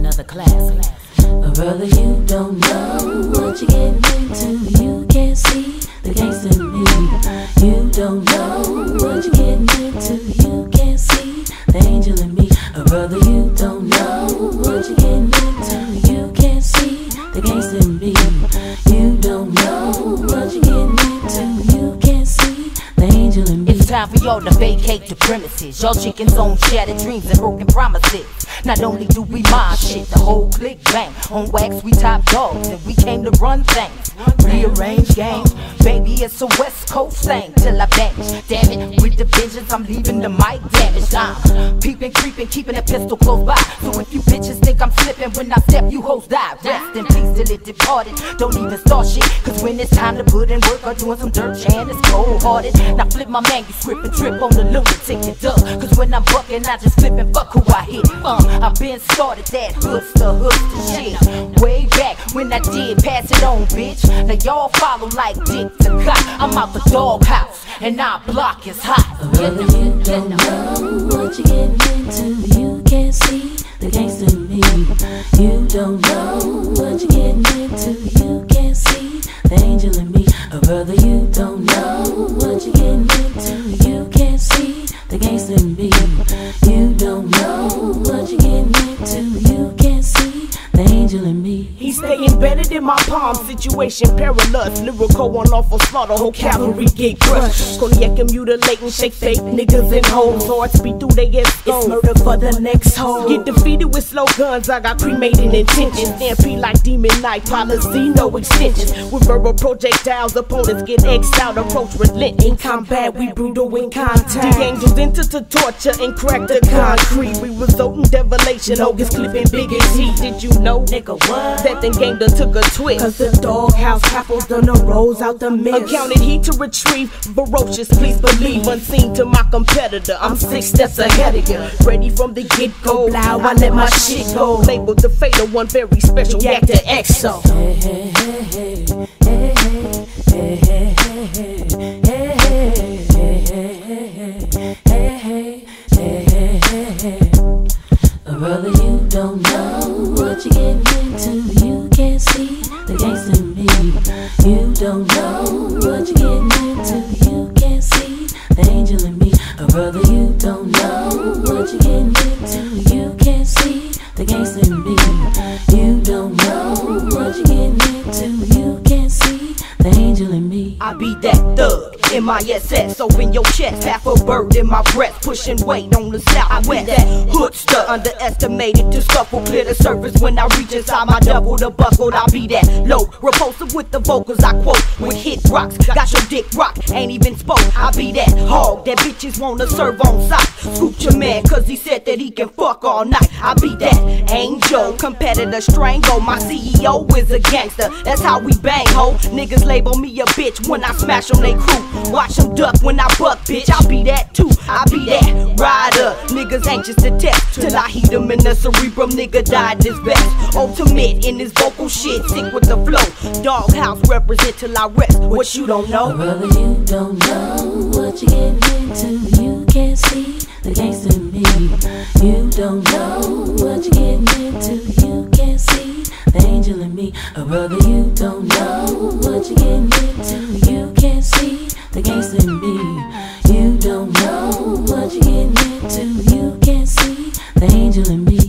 another classic. But brother, you don't know what you're getting into. You can't see the gangsta in me. You don't know what you're getting into. You can't see the angel in me. But brother, you don't know what you're getting into. You can't see the gangsta in me. You don't know what you're getting into. You can't see the angel in me. It's time for y'all to vacate the premises. Y'all chickens on shattered dreams and broken promises. Not only do we mob shit, the whole clique bang. On wax we top dogs and we came to run things. Rearrange games, baby it's a West Coast thing. Till I vanish, damn it, with the vengeance I'm leaving the mic damaged. I'm peeping, creeping, keeping a pistol close by. So if you bitches think I'm slipping when I step, you hoes die. Rest in peace till it departed. Don't even start shit, cause when it's time to put in work or doing some dirt, Chan is cold hearted. Now flip my manuscript and trip on the lunatic and duck. Cause when I'm bucking I just flip and fuck who I hit. I've been started that hoodster shit way back when I did pass it on, bitch. Now y'all follow like dick to cock. I'm out the doghouse and our block is hot. Brother, you don't know what you're getting into. You can't see the gangsta in me. You don't know what you're getting into. You can't see the angel in me. Brother, you don't know what you're getting into. You can't see the gangsta in me. You don't know what you're getting into. You can't see the angel in me. He's staying embedded in my palm, situation perilous. Lyrical unlawful slaughter, whole cavalry get crushed. Cognac and mutilating, shake fake niggas and hoes. Hard speed through they get stoned. It's murder for the next hoe. Get defeated with slow guns, I got cremating intentions. Stampede like Demon Knight, policy, no extensions. With verbal projectiles, opponents get X'd out. Approach relent in combat, we brutal in contact. The angels enter to torture and crack the concrete. We result in desolation, August clipping big as heat. Did you know, nigga, what? That then game done took a twist. Cause the doghouse apples done arose out the mist. Accounted heat to retrieve, ferocious, please believe. Unseen to my competitor, I'm 6 steps ahead of you. Ready from the get-go, loud, I let my shit go. Labeled the fatal one, very special, yak to EXO. Hey, hey, hey, hey, hey, hey, hey, hey, hey, hey, hey. Brother, you don't know what you're getting into. You can't see the gangsta in me. You don't know what you're getting into. You can't see the angel in me. Brother, you don't know what you're getting into. You can't see the gangsta in me. You don't know what you're getting into. You can't see the angel in me. I be that thug, MISS, open your chest, half a bird in my breath, pushing weight on the southwest. I be that hoodster, underestimated to scuffle, clear the surface when I reach inside my double the buckled. I be that low, repulsive with the vocals I quote, with hit rocks, got your dick rocked, ain't even spoke. I be that hog that bitches wanna serve on sight, scoop your man cause he said that he can fuck all night. I be that angel, competitor strangle, my CEO is a gangster, that's how we bang ho. Niggas label me a bitch when I smash on they crew, watch them duck when I buck, bitch, I be that too. I be that rider, niggas anxious to test, till I heat them in the cerebrum, nigga died this best. Ultimate in this vocal shit, sick with the flow, doghouse represent till I rest, what you don't know? Brother, you don't know what you're getting into. You can't see the gangsta in me. You don't know what you're getting into. You can't see the angel in me. Brother, you don't know what you're getting into. You can't see the gangsta in me. You don't know what you're getting into. You can't see the angel in me.